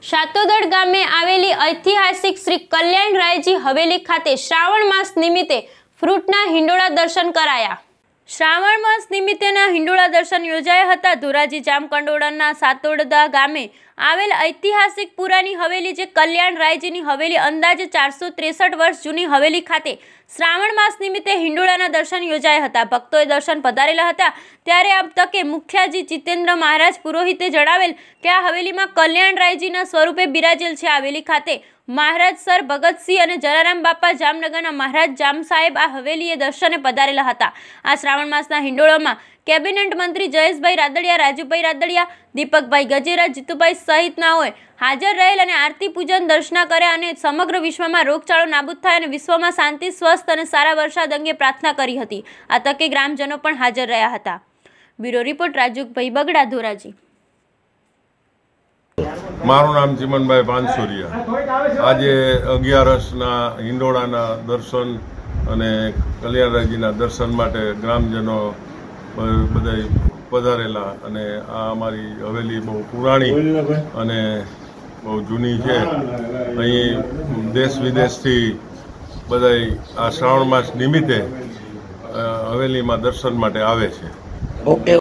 સાતોદર ગામે આવેલી ઐતિહાસિક શ્રી કલ્યાણરાયજી હવેલી ખાતે શ્રાવણ માસ નિમિત્તે ફ્રૂટના હિંડોળા દર્શન કરાયા। શ્રાવણ માસ નિમિત્તેના હિંડોળા દર્શન યોજાયા હતા। ધોરાજી જામકંડોળાના સાતોદર ગામે આવેલ ઐતિહાસિક પુરાની હવેલી જે કલ્યાણરાયજીની હવેલી અંદાજે 463 વર્ષ જૂની હવેલી ખાતે શ્રાવણ માસ નિમિત્તે હિંડોળાના દર્શન યોજાયા હતા। ભક્તોએ દર્શન પધારેલા હતા। ત્યારે આ તકે મુખ્યાજી જીતેન્દ્ર મહારાજ પુરોહિતે જણાવેલ કે આ હવેલીમાં કલ્યાણરાયજીના સ્વરૂપે બિરાજેલ છે। હવેલી ખાતે મહારાજ સર ભગતસિંહ અને જલારામ બાપા જામનગરના મહારાજ જામ સાહેબ આ હવેલીએ દર્શને પધારેલા હતા। આ શ્રાવણ માસના હિંડોળામાં કેબિનેટ મંત્રી જયેશભાઈ રાદડિયા, રાજુભાઈ રાદડિયા, દીપકભાઈ ગજેરા, જીતુભાઈ સહિતનાઓએ હાજર રહેલ અને આરતી પૂજન દર્શન કર્યા અને સમગ્ર વિશ્વમાં રોગચાળો નાબૂદ થાય અને વિશ્વમાં શાંતિ, સ્વસ્થ અને સારા વરસાદ અંગે પ્રાર્થના કરી હતી। આ તકે ગ્રામજનો પણ હાજર રહ્યા હતા। Bureau report Rajubhai Bagda, Dhoraji. મારું નામ ચીમનભાઈ પાનસુરિયા। આજે 11 હિંડોળાના દર્શન અને કલ્યાણરાયજીના દર્શન માટે ગ્રામજનો બધા પધારેલા અને આ અમારી હવેલી બહુ પુરાણી અને બહુ જૂની છે। અહીં દેશ વિદેશથી બધા આ શ્રાવણ માસ નિમિત્તે હવેલીમાં દર્શન માટે આવે છે।